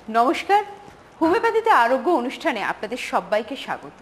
নমস্কার, হোমিওপ্যাথিতে আরোগ্য অনুষ্ঠানে আপনাদের সবাইকে স্বাগত।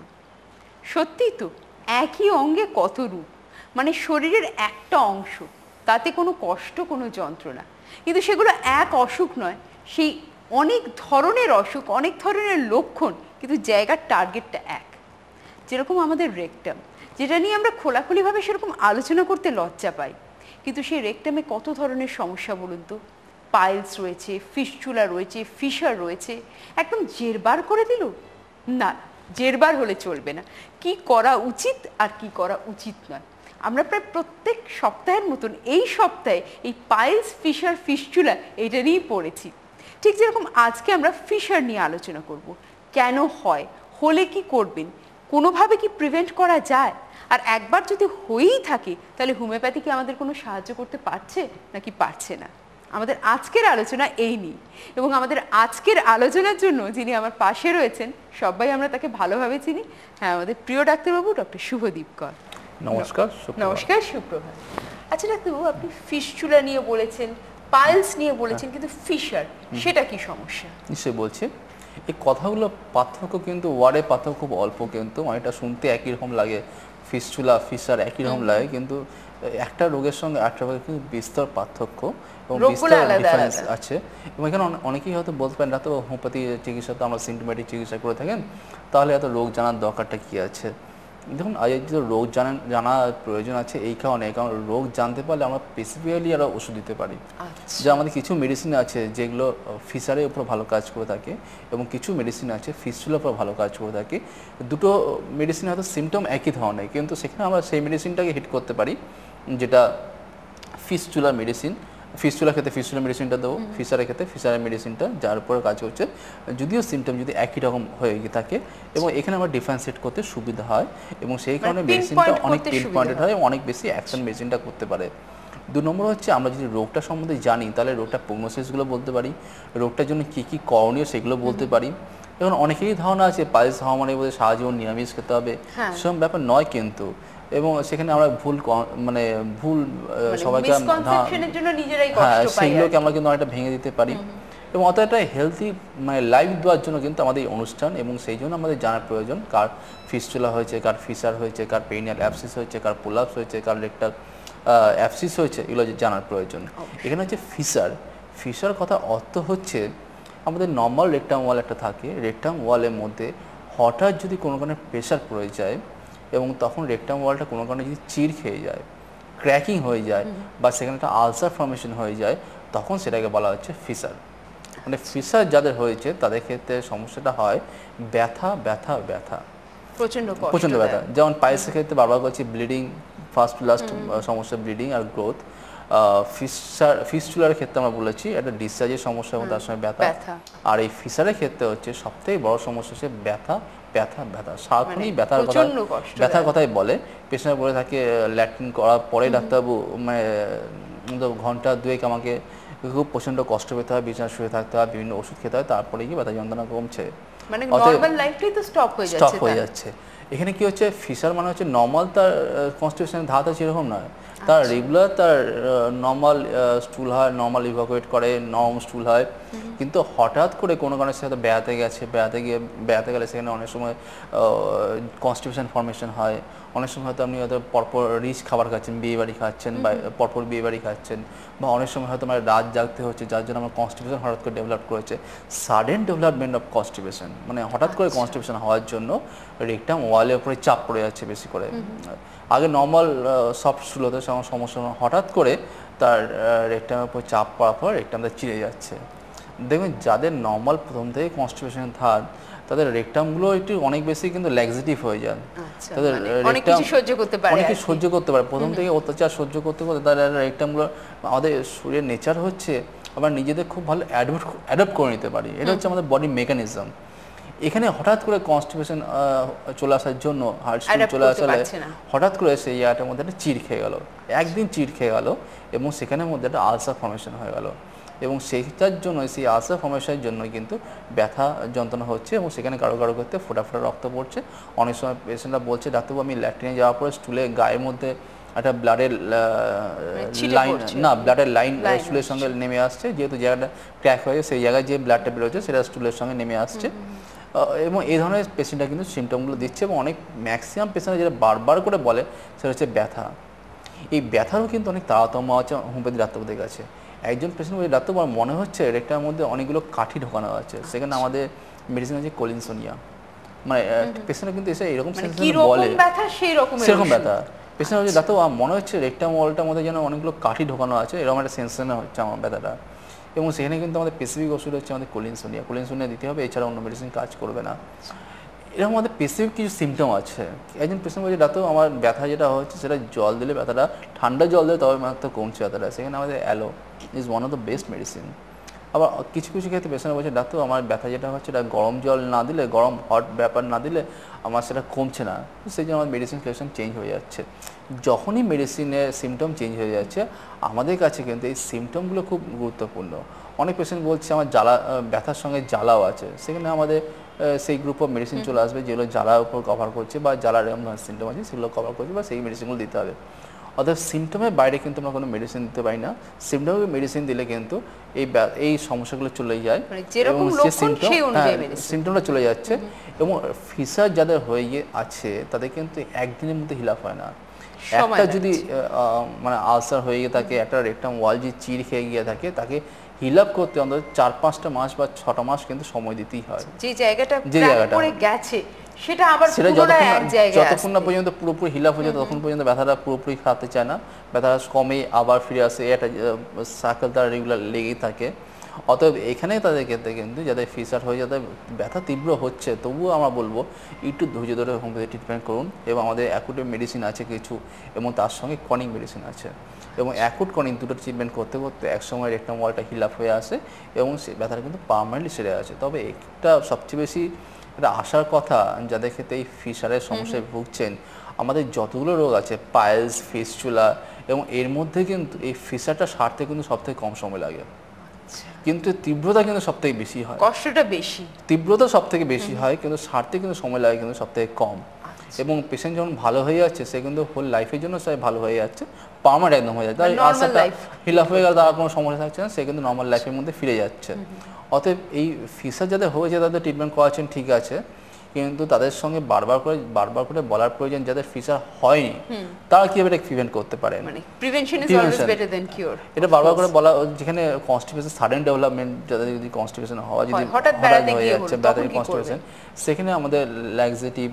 সত্যি তো, একই অঙ্গে কত রূপ, মানে শরীরের একটা অংশ, তাতে কোনো কষ্ট, কোনো যন্ত্রণা, কিন্তু সেগুলো এক অসুখ নয়, সেই অনেক ধরনের অসুখ, অনেক ধরনের লক্ষণ, কিন্তু জায়গার টার্গেটটা এক। যেরকম আমাদের রেকটাম, যেটা নিয়ে আমরা খোলাখুলিভাবে সেরকম আলোচনা করতে লজ্জা পাই, কিন্তু সেই রেকটামে কত ধরনের সমস্যা বলুন তো। পাইলস রয়েছে, ফিস্চুলা রয়েছে, ফিশার রয়েছে, একদম জেরবার করে দিল না, জেরবার হলে চলবে না। কি করা উচিত আর কি করা উচিত নয়, আমরা প্রায় প্রত্যেক সপ্তাহের মতন এই সপ্তাহে এই পাইলস, ফিশার, ফিস্চুলা এইটা নিয়েই পড়েছি। ঠিক যেরকম আজকে আমরা ফিশার নিয়ে আলোচনা করব। কেন হয়, হলে কি করবেন, কোনোভাবে কি প্রিভেন্ট করা যায়, আর একবার যদি হয়েই থাকে তাহলে হোমিওপ্যাথি কি আমাদের কোনো সাহায্য করতে পারছে নাকি পারছে না। আমাদের আজকের আলোচনা এই নিয়ে, এবং আমাদের আজকের আলোচনার জন্য যিনি আমার পাশে রয়েছেন, সবাই আমরা তাকে ভালোভাবে চিনি। হ্যাঁ, আমাদের প্রিয় ডাক্তারবাবু ডক্টর শুভদীপ কর। নমস্কার। নমস্কার, সুপ্রভাত। আচ্ছা ডাক্তারবাবু, আপনি ফিস্চুলা নিয়ে বলেছেন, পাইলস নিয়ে বলেছেন, কিন্তু ফিশার সেটা কি সমস্যা? নিশ্চয়ই বলছি। এই কথাগুলো পার্থক্য কিন্তু ওয়ার্ডে পার্থক্য খুব অল্প, কিন্তু এটা শুনতে একই রকম লাগে, ফিস্চুলা ফিশার একই রকম লাগে, কিন্তু একটা রোগের সঙ্গে একটা রোগের কিন্তু বিস্তর পার্থক্য এবং বিস্তর ডিফারেন্স আছে। এবং এখানে অনেকেই হয়তো বলতে পারেন, তো হোমিওপ্যাথি চিকিৎসা তো আমরা সিমটোম্যাটিক চিকিৎসা করে থাকেন, তাহলে এত রোগ জানার দরকারটা কী আছে? দেখুন, আজ রোগ জানা প্রয়োজন আছে এই কারণে, কারণ রোগ জানতে পারলে আমরা স্পেসিফিক্যালি আরও ওষুধ দিতে পারি। যে আমাদের কিছু মেডিসিন আছে যেগুলো ফিশারের উপর ভালো কাজ করে থাকে, এবং কিছু মেডিসিন আছে ফিস্চুলার উপর ভালো কাজ করে থাকে। দুটো মেডিসিন হয়তো সিমটম একই ধরনের, কিন্তু সেখানে আমরা সেই মেডিসিনটাকে হিট করতে পারি, যেটা ফিস্চুলার মেডিসিন। ফিস্চুলার ক্ষেত্রে ফিস্চুলার মেডিসিনটা দেবো, ফিশারের ক্ষেত্রে ফিশারের মেডিসিনটা, যার উপরে কাজ হচ্ছে, যদিও সিমটম যদি একই রকম হয়ে থাকে, এবং এখানে আমরা ডিফারেন্সিয়েট করতে সুবিধা হয়, এবং সেই কারণে মেডিসিনটা অনেক পিন পয়েন্টেড হয়, অনেক বেশি অ্যাকশন মেডিসিনটা করতে পারে। 2 নম্বর হচ্ছে, আমরা যদি রোগটা সম্বন্ধে জানি তাহলে রোগটা প্রগনোসিসগুলো বলতে পারি, রোগটার জন্য কী কী করণীয় সেগুলো বলতে পারি। এখন অনেকেরই ধারণা আছে পাইলস হওয়া মানে বোধহয় সারা জীবন নিরামিষ খেতে হবে, সেরকম ব্যাপার নয় কিন্তু। এবং সেখানে আমরা ভুল সবাইকে সেগুলোকে আমরা কিন্তু অনেকটা ভেঙে দিতে পারি, এবং অত একটা হেলদি লাইফ দেওয়ার জন্য কিন্তু আমাদের এই অনুষ্ঠান, এবং সেই জন্য আমাদের জানার প্রয়োজন কার ফিস্চুলা হয়েছে, কার ফিশার হয়েছে, কার পেনিয়াল অ্যাবসিস হয়েছে, কার পোলাপস হয়েছে, কার রেক্টাল অ্যাবসিস হয়েছে, এগুলো জানার প্রয়োজন। এখানে হচ্ছে ফিশার কথা অর্থ হচ্ছে, আমাদের নর্মাল রেক্টাম ওয়াল একটা থাকে, রেক্টাম ওয়ালের মধ্যে হঠাৎ যদি কোনো কারণে প্রেশার পড়ে যায়, এবং তখন রেক্টাম ওয়ালটা কোনো কারণে যদি চিড় খেয়ে যায়, ক্র্যাকিং হয়ে যায়, বা সেখানে একটা আলসার ফর্মেশন হয়ে যায়, তখন সেটাকে বলা হচ্ছে ফিশার। মানে ফিশার যাদের হয়েছে তাদের ক্ষেত্রে সমস্যাটা হয় ব্যথা, প্রচণ্ড ব্যথা। যেমন পাইলসের ক্ষেত্রে বারবার করছি ব্লিডিং, ফার্স্ট লাস্ট সমস্যা ব্লিডিং আর গ্রোথ। ফিস্চুলার ক্ষেত্রে আমরা বলেছি একটা ডিসচার্জের সমস্যা এবং তার সঙ্গে ব্যথা। আর এই ফিশারের ক্ষেত্রে হচ্ছে সবথেকে বড় সমস্যা হচ্ছে ব্যথা, সারাক্ষণই ব্যথার কথাই বলে। পেশেন্ট বলে থাকে ল্যাট্রিন করার পরে ডাক্তারবাবু মানে ঘন্টা 2 আমাকে খুব প্রচণ্ড কষ্ট পেতে হয়, বিছানা শুয়ে থাকতে হয়, বিভিন্ন ওষুধ খেতে হয়, তারপরে গিয়ে ব্যথা যন্ত্রণা কমছে, মানে নরমাল লাইফটাই তো স্টপ হয়ে যাচ্ছে। এখানে কি হচ্ছে, ফিশার মানে হচ্ছে নর্মাল তার কনস্টিটিউশনের ধাত সেরকম নয়, তার রেগুলার তার নর্মাল স্টুল হয়, নর্মাল ইভাকুয়েট করে, নর্ম স্টুল হয়, কিন্তু হঠাৎ করে কোনো কারণে সাথে বেড়াতে গেলে সেখানে অনেক সময় কনস্টিটিউশন ফর্মেশন হয়। অনেক সময় হয়তো আপনি হয়তো পরপর রিচ খাবার খাচ্ছেন, বিয়েবাড়ি খাচ্ছেন, বা পরপর বিয়েবাড়ি খাচ্ছেন, বা অনেক সময় হয়তো আমার রাত জাগতে হচ্ছে, যার জন্য আমার কনস্টিটিউশন হঠাৎ করে ডেভেলপ করেছে। সাডেন ডেভেলপমেন্ট অফ কনস্টিপেশন, মানে হঠাৎ করে কনস্টিপেশন হওয়ার জন্য রেকটাম ওয়ালের উপরে চাপ পড়ে যাচ্ছে বেশি করে। আগে নর্মাল সফট স্টুল হতে সমস্যা, হঠাৎ করে তার রেকটামের উপর চাপ পড়ার পর রেকটামটা চিড়ে যাচ্ছে। দেখবেন যাদের নর্মাল প্রথম থেকে কনস্টিপেশন থাক, তাদের রেকটামগুলো একটু অনেক বেশি কিন্তু ল্যাক্সিটিভ হয়ে যান, তাদের অনেক কিছু সহ্য করতে পারে প্রথম থেকে অত্যাচার সহ্য করতে করতে তাদের রেকটামগুলো, আমাদের শরীরের নেচার হচ্ছে আমরা নিজেদের খুব ভালো অ্যাডপ্ট করে নিতে পারি, এটা হচ্ছে আমাদের বডি মেকানিজম। এখানে হঠাৎ করে কনস্টিপেশন চলে আসার জন্য, হার্ট চলে আসালে হঠাৎ করে সেই ইয়াটার মধ্যে একটা চিড় খেয়ে গেল, একদিন চিড় খেয়ে গেল, এবং সেখানের মধ্যে একটা আলসার ফর্মেশন হয়ে গেল, এবং সেইটার জন্য সেই আলসার ফর্মেশনের জন্য কিন্তু ব্যথা যন্ত্রণা হচ্ছে, এবং সেখানে কারো করতে ফোটা রক্ত পড়ছে। অনেক সময় পেশেন্টরা বলছে, ডাক্তারবাবু আমি ল্যাট্রিনে যাওয়ার পরে স্টুলে গায়ের মধ্যে একটা ব্লাডের লাইন ব্লাডের লাইন স্টুলের সঙ্গে নেমে আসছে, যেহেতু জায়গাটা ক্র্যাক হয়ে সেই জায়গায় যে ব্লাডটা বেরোচ্ছে সেটা স্টুলের সঙ্গে নেমে আসছে। এবং এই ধরনের পেশেন্টরা কিন্তু সিমটমগুলো দিচ্ছে, এবং অনেক ম্যাক্সিমাম পেশেন্ট যেটা বারবার করে বলে সেটা হচ্ছে ব্যথা। এই ব্যথারও কিন্তু অনেক তারতম্য আছে হোমিওপ্যাথি ডাক্তারদের কাছে। একজন পেশেন্ট বলে ডাক্তার আমার মনে হচ্ছে রেকটার মধ্যে অনেকগুলো কাঠি ঢোকানো আছে, সেখানে আমাদের মেডিসিন আছে কোলিনসোনিয়া। মানে পেশেন্টরা কিন্তু এসে এরকম বলে সেরকম ব্যথা। পেশেন্ট হচ্ছে ডাক্তার আমার মনে হচ্ছে রেকটাম ওয়ালটার মধ্যে যেন অনেকগুলো কাঠি ঢোকানো আছে, এরকম একটা সেন্সেশন হচ্ছে আমার ব্যথাটা। এবং সেখানে কিন্তু আমাদের স্পেসিফিক ওষুধ হচ্ছে আমাদের কোলিনসোনিয়া দিতে হবে, এছাড়া অন্য মেডিসিন কাজ করবে না। এরকম আমাদের স্পেসিফিক কিছু সিমটম আছে। একজন পেশেন্ট বলছে ডাক্তার আমার ব্যথা যেটা হচ্ছে সেটা জল দিলে ব্যথাটা, ঠান্ডা জল দিলে তবে মাত্র কমছে ব্যথাটা, সেখানে আমাদের aloe is one of the best medicine. আবার কিছু কিছু ক্ষেত্রে পেশেন্ট বলছে ডাক্তার আমার ব্যথা যেটা হচ্ছে এটা গরম জল না দিলে, গরম হট ব্যাপার না দিলে আমার সেটা কমছে না, সেই জন্য আমার মেডিসিন সিলেকশন চেঞ্জ হয়ে যাচ্ছে। যখনই মেডিসিনের সিমটম চেঞ্জ হয়ে যাচ্ছে আমাদের কাছে কিন্তু এই সিমটমগুলো খুব গুরুত্বপূর্ণ। অনেক পেশেন্ট বলছে আমার জ্বালা, ব্যথার সঙ্গে জ্বালাও আছে, সেখানে আমাদের সেই গ্রুপ অফ মেডিসিন চলে আসবে যেগুলো জ্বালার উপর কভার করছে বা জ্বালার এরকম ধরনের সিমটম আছে সেগুলো কভার করছে, বা সেই মেডিসিনগুলো দিতে হবে। অর্থাৎ সিমটমের বাইরে কিন্তু আমরা কোনো মেডিসিন দিতে পারি না। সিমটমের মেডিসিন দিলে কিন্তু এই সমস্যাগুলো চলে যায়, এবং সিমটমটা চলে যাচ্ছে। এবং ফিসার যাদের হয়ে আছে তাদের কিন্তু একদিনের মধ্যে হিল আপ হয় না। একটা যদি মানে আলসার হয়ে গিয়ে থাকে, একটা রেকটাম ওয়াল যদি চির খেয়ে গিয়ে থাকে, তাকে হিল আপ করতে অন্তত 4-5টা মাস বা 6টা মাস কিন্তু সময় দিতেই হয়। যে জায়গাটা পড়ে গেছে সেটা আবার পুনরায় এক জায়গায় যতক্ষণ না পর্যন্ত পুরোপুরি হিল আপ হয়ে যায় ততক্ষণ পর্যন্ত ব্যথাটা পুরোপুরি খাতে চায় না, ব্যথাটা কমে আবার ফিরে আসে, একটা সাইকেল তার রেগুলার লেগেই থাকে। অতএব এখানে তাদের ক্ষেত্রে কিন্তু যাদের ফিসার হয়ে যাদের ব্যথা তীব্র হচ্ছে, তবুও আমরা বলবো একটু ধৈর্য ধরে হোমিওপ্যাথি ট্রিটমেন্ট করুন। এবং আমাদের অ্যাকুটের মেডিসিন আছে কিছু, এবং তার সঙ্গে ক্রনিক মেডিসিন আছে, এবং অ্যাকুট ক্রনিক দুটো ট্রিটমেন্ট করতে করতে একসময় রেকটাম ওয়ালটা হিল আপ হয়ে আসে এবং সে ব্যথাটা কিন্তু পার্মানেন্টলি সেরে আসে। তবে একটা সবচেয়ে বেশি এটা আসার কথা যাদের ক্ষেত্রে এই ফিসারের সমস্যায় ভুগছেন, আমাদের যতগুলো রোগ আছে পাইলস, ফিস্চুলা, এবং এর মধ্যে কিন্তু এই ফিসারটা সারতে কিন্তু সবথেকে কম সময় লাগে, কিন্তু তীব্রতা কিন্তু সবথেকে বেশি হয়, কষ্টটা বেশি, তীব্রতা সবথেকে বেশি হয়, কিন্তু সারতে কিন্তু সময় লাগে কিন্তু সবথেকে কম। এবং পেশেন্ট যখন ভালো হয়ে যাচ্ছে সে কিন্তু হোল লাইফের জন্য সে ভালো হয়ে যাচ্ছে, পার্মানেন্ট একদম হয়ে যাচ্ছে, হিল আপ হয়ে গেলে তার কোনো সমস্যা থাকছে না, সে কিন্তু নর্মাল লাইফের মধ্যে ফিরে যাচ্ছে। অতএব এই ফিসার যাদের হয়েছে তাদের ট্রিটমেন্ট করাচ্ছেন ঠিক আছে, কিন্তু তাদের সঙ্গে বারবার করে বলার প্রয়োজন যাদের ফিসার হয়নি তারা কিভাবে এটা প্রিভেন্ট করতে পারে। মানে prevention is always better than cure. এটা বারবার করে বলা, যেখানে কনস্টিপেশন সাডেন ডেভেলপমেন্ট, যাদের যদি কনস্টিপেশন হওয়া যদি হঠাৎ হয়ে যাচ্ছে ব্যথার কনস্টিপেশন, সেখানে আমাদের ল্যাক্সেটিভ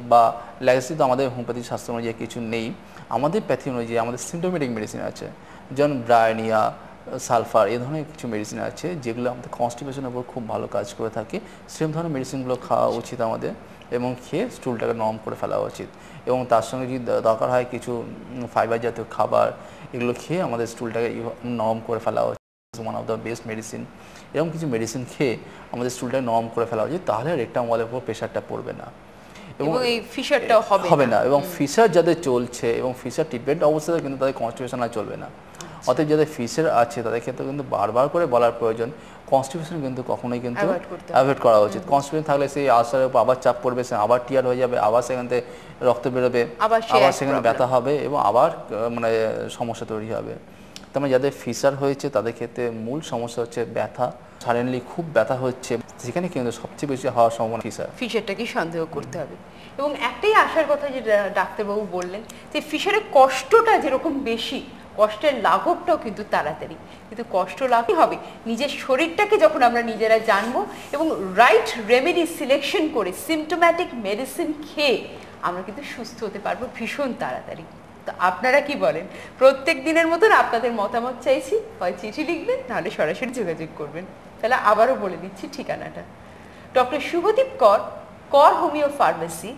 তো আমাদের হোমিওপ্যাথি শাস্ত্র অনুযায়ী কিছু নেই, আমাদের প্যাথি অনুযায়ী আমাদের সিমটোমেটিক মেডিসিন আছে, যেমন ব্রায়োনিয়া, সালফার, এই ধরনের কিছু মেডিসিন আছে যেগুলো আমাদের কনস্টিপেশনের উপর খুব ভালো কাজ করে থাকে। সেরকম ধরনের মেডিসিনগুলো খাওয়া উচিত আমাদের, এবং খেয়ে স্টুলটাকে নরম করে ফেলা উচিত। এবং তার সঙ্গে যদি দরকার হয় কিছু ফাইবার জাতীয় খাবার, এগুলো খেয়ে আমাদের স্টুলটাকে নরম করে ফেলা উচিত, one of the best medicine. এরকম কিছু মেডিসিন খেয়ে আমাদের স্টুলটাকে নরম করে ফেলা উচিত, তাহলে রেকটাম ওয়ালের উপর প্রেশারটা পড়বে না এবং এই ফিশারটাও হবে না। এবং ফিশার যাদের চলছে এবং ফিশার ট্রিটমেন্ট অবস্থাতে কিন্তু তাদের কনস্টিপেশন আর চলবে না। অতএব যাদের ফিশার আছে তাদের ক্ষেত্রে কিন্তু বারবার করে বলার প্রয়োজন, কনস্টিপেশন কিন্তু কখনোই কিন্তু অ্যাভয়েড করা উচিত। কনস্টিপেশন থাকলে সেই আলসারের উপর আবার চাপ পড়বে, সে আবার টিয়ার হয়ে যাবে, আবার সেখান থেকে রক্ত বেরোবে, আবার সেখানে ব্যথা হবে এবং আবার মানে সমস্যা তৈরি হবে। তার মানে যাদের ফিশার হয়েছে তাদের ক্ষেত্রে মূল সমস্যা হচ্ছে ব্যথা, সাডেনলি খুব ব্যথা হচ্ছে, সেখানে কিন্তু সবচেয়ে বেশি হওয়ার সম্ভাবনা ফিশারটাকে সন্দেহ করতে হবে। এবং একটাই আসার কথা যেটা ডাক্তারবাবু বললেন, যে ফিশারের কষ্টটা যেরকম বেশি, কষ্টের লাঘবটাও কিন্তু তাড়াতাড়ি, কিন্তু কষ্ট লাভই হবে নিজের শরীরটাকে যখন আমরা নিজেরা জানবো এবং রাইট রেমেডি সিলেকশন করে সিমটোম্যাটিক মেডিসিন খেয়ে আমরা কিন্তু সুস্থ হতে পারবো ভীষণ তাড়াতাড়ি। তো আপনারা কি বলেন? প্রত্যেক দিনের মতন আপনাদের মতামত চাইছি, হয় চিঠি লিখবেন নাহলে সরাসরি যোগাযোগ করবেন। তাহলে আবারও বলে দিচ্ছি ঠিকানাটা, doctor Shubhadeep Kar, Kar homeo pharmacy,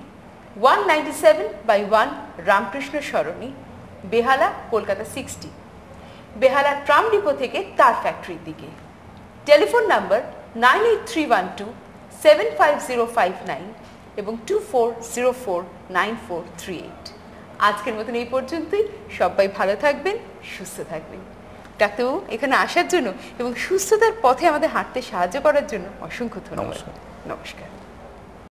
197/1 Ramkrishna Sarani, Behala, Kolkata 60, Behala tram depot থেকে তার ফ্যাক্টরির দিকে। টেলিফোন নাম্বার 9831275059 এবং 24049438। আজকের মতন এই পর্যন্তই। সবাই ভালো থাকবেন, সুস্থ থাকবেন। ডাক্তারবাবু এখানে আসার জন্য এবং সুস্থতার পথে আমাদের হাঁটতে সাহায্য করার জন্য অসংখ্য ধন্যবাদ। নমস্কার।